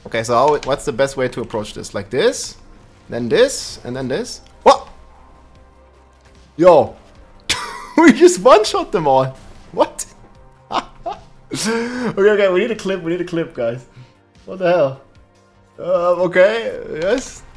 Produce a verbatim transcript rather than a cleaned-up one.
Okay, so how, what's the best way to approach this? Like this, then this, and then this. What? Yo, we just one-shot them all. What? okay, okay, we need a clip. We need a clip, guys. What the hell? Uh, okay, yes.